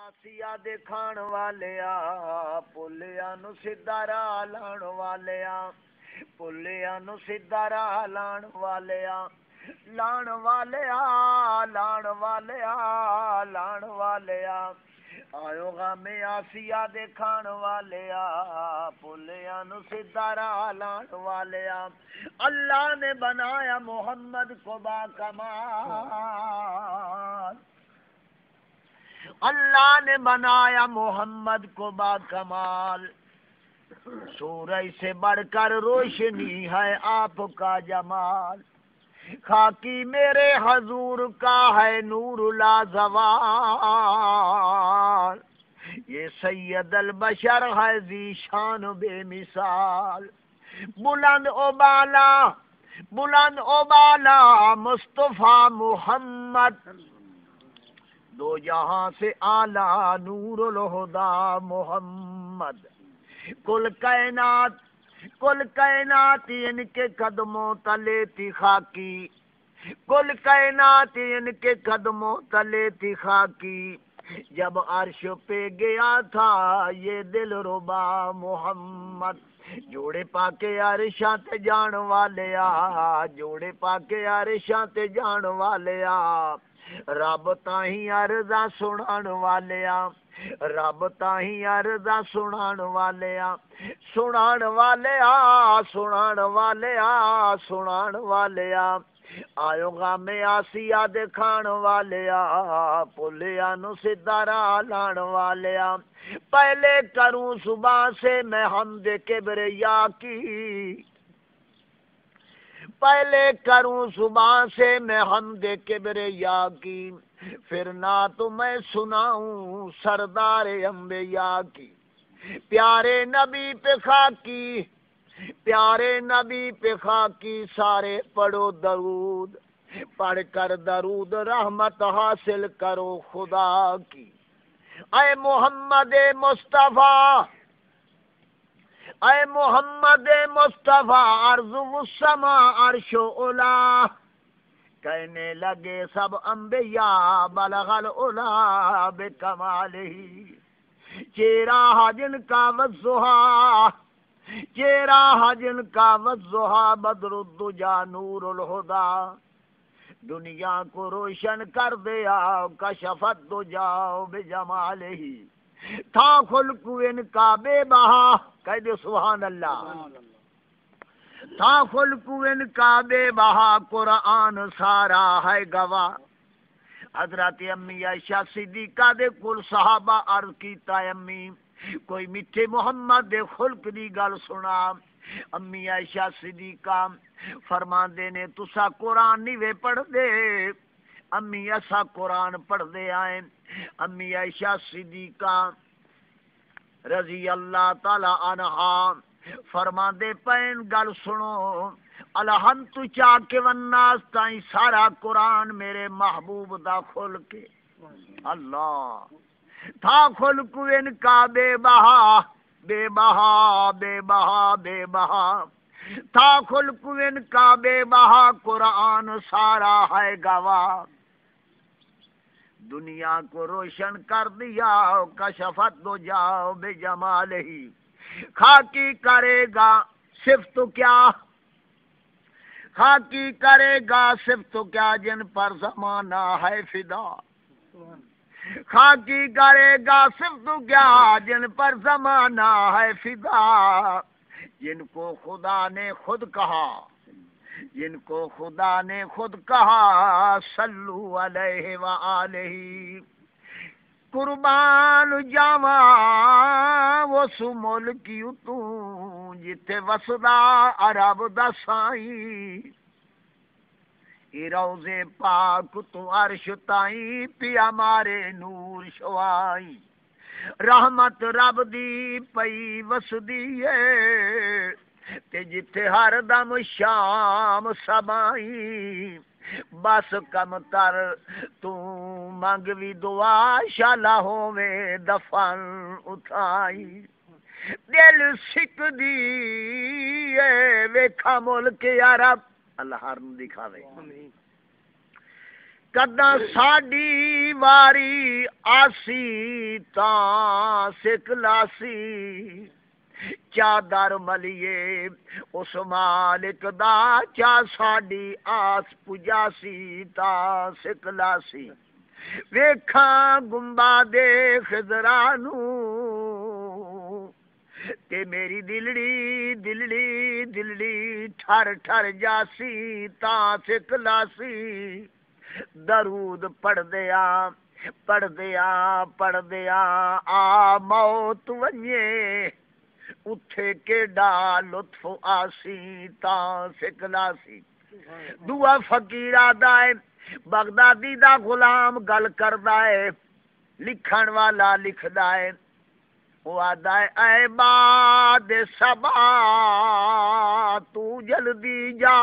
ਆਸੀਆ ਦੇ ਖਾਣ ਵਾਲਿਆ ਪੁੱਲਿਆਂ ਨੂੰ ਸਿੱਧਾ ਰਾਹ ਲਾਣ ਵਾਲਿਆ ਪੁੱਲਿਆਂ ਨੂੰ ਸਿੱਧਾ ਰਾਹ ਲਾਣ ਵਾਲਿਆ ਲਾਣ ਵਾਲਿਆ ਲਾਣ ਵਾਲਿਆ ਲਾਣ ਵਾਲਿਆ ਆਇਓ ਗਾਮੇ ਆਸੀਆ ਦੇ ਖਾਣ ਵਾਲਿਆ ਪੁੱਲਿਆਂ ਨੂੰ ਸਿੱਧਾ ਰਾਹ ਲਾਣ ਵਾਲਿਆ اللہ نے بنایا محمد کو با کمال اللہ نے بنایا محمد کو با کمال سورج سے بڑھ کر روشنی ہے آپ کا جمال خاکی میرے حضور کا ہے نور لازوال یہ سید البشر ہے ذی شان بے مثال بلند او بالا مصطفیٰ محمد دو جہاں سے اعلیٰ نور الہدا محمد کل کائنات ان کے قدموں تلے تھی خاکی کل کائنات ان کے قدموں تلے تھی خاکی جب عرش پہ گیا تھا یہ دل ربا محمد جوڑے پاکے عرشاں تے جان والیا جوڑے پاکے عرشاں تے جان والیا رب تاہیں عرضاں سنان والیا رب تاہیں عرضاں سنان والیا سنان والیا سنان والیا سنان والیا آیو غامے آسیہ دے کھان والیا پلیا نو سدھا راہ لان والیا پہلے کروں صبح سے میں حمد کبریا کی پہلے کروں صبح سے میں حمد کبریا کی پھر نعت میں سناؤں سردار انبیاء کی پیارے نبی پہ خاکی پیارے نبی پہ خاکی سارے پڑھو درود پڑھ کر درود رحمت حاصل کرو خدا کی اے محمد مصطفیٰ اے محمد مصطفیٰ عرض والسما عرش اولا کہنے لگے سب انبیاء بلغ العلا بکمالہ چہرہ جن کا والضحا چہرہ جن کا والضحا بدر الدجا نور الہدا دنیا کو روشن کر دیا کشفت دجا بجمالہ تھا خلق ان کا بے بہا کہہ دے سبحان اللہ تھا خلق ان کا بے بہا قرآن سارا ہے گواہ حضرت امی عائشہ صدیقہ دے کل صحابہ عرض کیتا امی کوئی میٹھے محمد دے خلق دی گل سنا امی عائشہ صدیقہ فرماندے نے تسا قرآن نہیں وے پڑھ دے امی ایسا قرآن پڑھ دے آئیں امی عائشہ صدیقہ رضی اللہ تعالی عنہا فرماندے پین گل سنو الحمد چا کے والناس تائیں سارا قرآن میرے محبوب دا خلق اللہ تھا خلق ان کا بے بہا بے بہا بے بہا بے بہا تھا خلق ان کا بے بہا قرآن سارا ہے گواہ دنیا کو روشن کر دیا کشفت دو جاؤ بے جمال ہی خاکی کرے گا صرف تو کیا خاکی کرے گا صرف تو کیا جن پر زمانہ ہے فدا خاکی کرے گا صرف تو کیا جن پر زمانہ ہے فدا جن کو خدا نے خود کہا جن کو خدا نے خود کہا صلو علیہ وآلہ قربان جاواں وہ سو ملکی تو جتے وسدا عرب دا سائیں روزے پاک تو عرش تائیں پیا مارے نور شوائی رحمت رب دی پئی وسدی ہے تے جتے ہر دم شام سبائی بس کم تر تو منگ بھی دعا شالا ہووے دفن اٹھائی دل سکھ دی ویکھا ملک عرب اللہ ہر نو دکھاوے کداں ساڈی واری آسی تاں سکھ لاسی چادر ملیے اس مالک دا چا ساڈی آس پجاسی تاں سکھ لاسی ویکھاں گنبا دے خضرانو تے میری دلڑی دلڑی دلڑی ٹھر ٹھر جاسی تاں سکھ لاسی درود پڑھ دیا آ موت ونجے اتھے کیڈا لطف آسی تاں سکھ لاسی دعا فقیرہ دائے بغدادی دا غلام گل کردا ہے لکھن والا لکھدا ہے وہ آدھا ہے اے باد سبا تو جلدی جا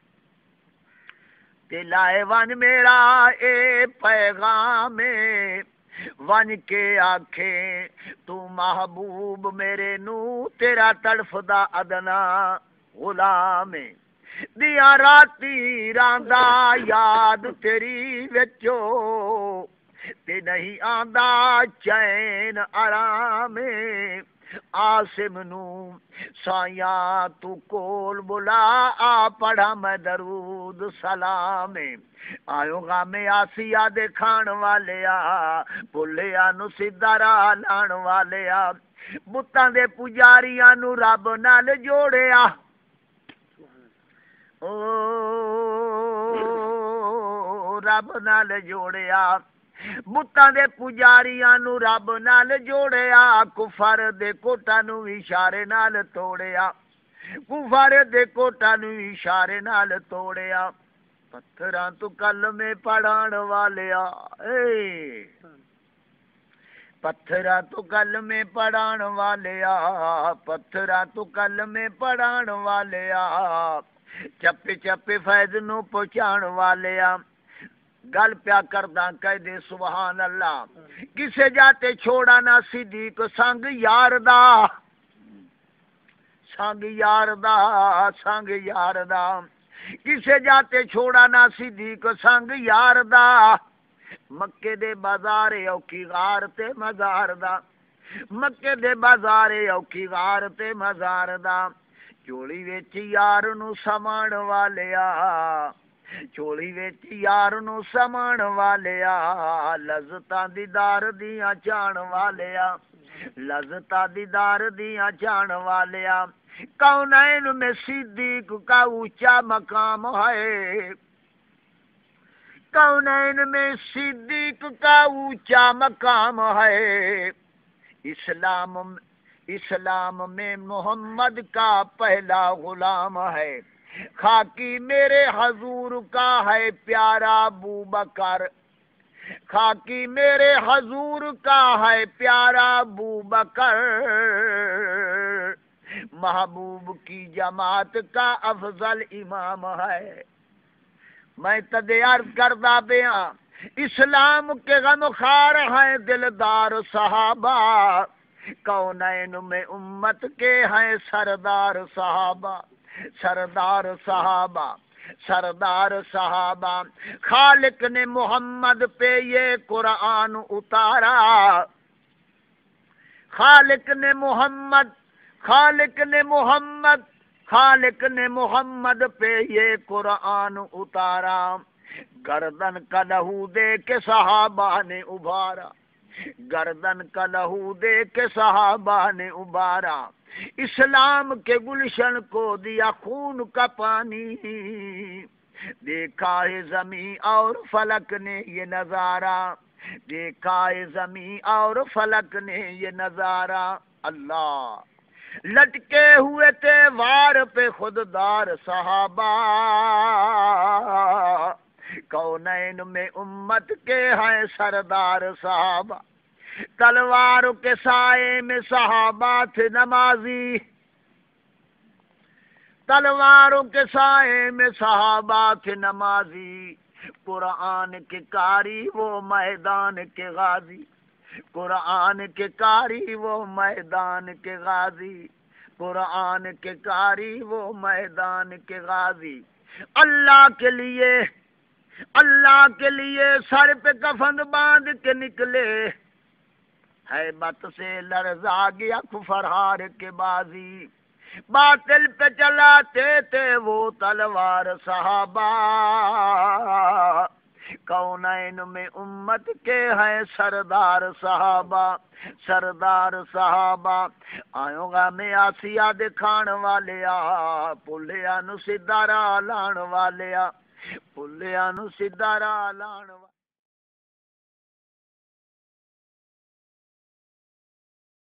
تے لائے ون میرا اے پیغام ون کے آکھے تو محبوب میرے نو تیرا تڑفدا ادنا غلام دیا راتی راندا یاد تیری وچو تے نہیں آندا چین آرام آسم نو سایاں تو کول بلا آ پڑھا میں درود سلام آیو غام آسیا دے کھان والیا بھولیا نو سیدھا راہ لان والیا بتاں دے پجاریاں نو رب نال جوڑیا او رب نال جوڑیا بتاں دے پجاریاں نو رب نال جوڑیا کفر دے کوٹاں نو اشارے نال توڑیا کفر دے کوٹاں نو اشارے نال توڑیا پتھراں تو کلمے پڑھان والیا پتھراں تو کلمے پڑھان والیا پتھراں تو کلمے پڑھان والیا چپے چپے فیض نو پہنچان والیا گل پیا کرداں کہہ دے سبحان اللہ کسے جاتے چھوڑا نہ صدیق سنگ یار دا سنگ یار دا سنگ یار دا کسے جاتے چھوڑا نہ صدیق سنگ یار دا مکے دے بازار اوکھی غار تے مزار دا مکے دے بازار اوکھی غار تے مزار دا چولی وچ یار نو سمان والیا چولی وچ یار نو سمان والیا لذتاں دیدار دیاں چان والیا لذتاں دیدار دیاں چان والیا کونین میں صدیق کا اونچا مقام ہے کونین میں صدیق کا اونچا مقام ہے اسلام میں محمد کا پہلا غلام ہے خاکی میرے حضور کا ہے پیارا ابو بکر خاکی میرے حضور کا ہے پیارا ابو بکر محبوب کی جماعت کا افضل امام ہے میں تدے عرض کردہ بیاں اسلام کے غم خار ہیں دلدار صحابہ کونین میں امت کے ہیں سردار صحابہ سردار صحابہ سردار صحابہ خالق نے محمد پہ یہ قرآن اتارا خالق نے محمد پہ یہ قرآن اتارا گردن کا لہو دے کے صحابہ نے ابھارا گردن کا لہو دے کے صحابہ نے ابھارا اسلام کے گلشن کو دیا خون کا پانی دیکھا ہے زمین اور فلک نے یہ نظارہ دیکھا ہے زمین اور فلک نے یہ نظارہ اللہ لٹکے ہوئے تھے وار پہ خوددار صحابہ کونین میں امت کے ہیں سردار صحابہ تلواروں کے سائے میں صحابہ تھے نمازی تلواروں کے سائے میں صحابہ تھے نمازی قرآن کے قاری وہ میدان کے غازی قرآن کے قاری وہ میدان کے غازی قرآن کے قاری وہ میدان کے غازی اللہ کے لیے اللہ کے لیے سر پہ کفن باندھ کے نکلے، ہیبت سے لرزا گیا کفرہار کے بازی، باطل پہ چلاتے تھے وہ تلوار صحابہ، کونین میں امت کے ہیں سردار صحابہ، سردار صحابہ، آئوں گا میں آسیہ دکھان والیا، پلیا نو سدھارا لان والیا، پلیا نو سدھارا لان والیا۔